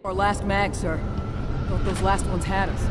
Our last mag, sir. Thought those last ones had us.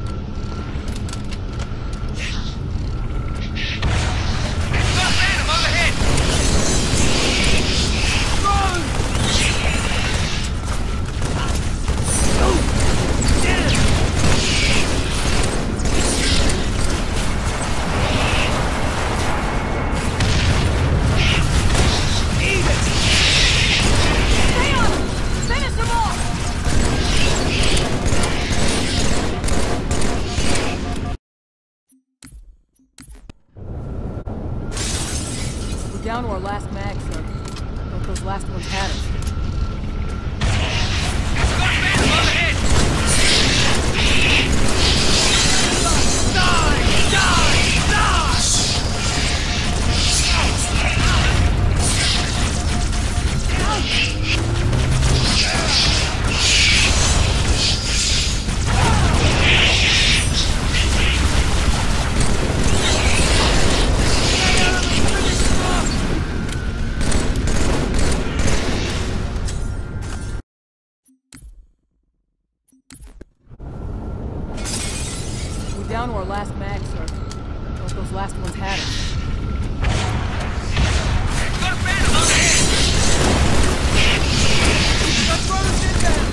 Down to our last mag, sir. Thought those last ones had us. Down to our last mag, sir. Thought those last ones had us. Got a phantom on the head! Let's throw this in there!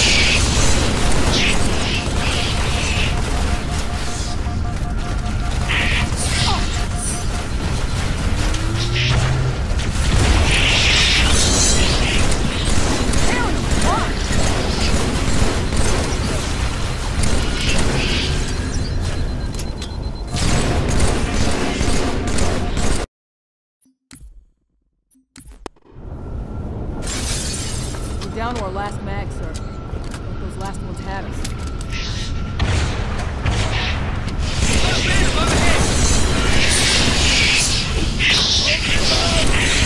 Down to our last mag, sir. Thought those last ones had us. Got a phantom on the head!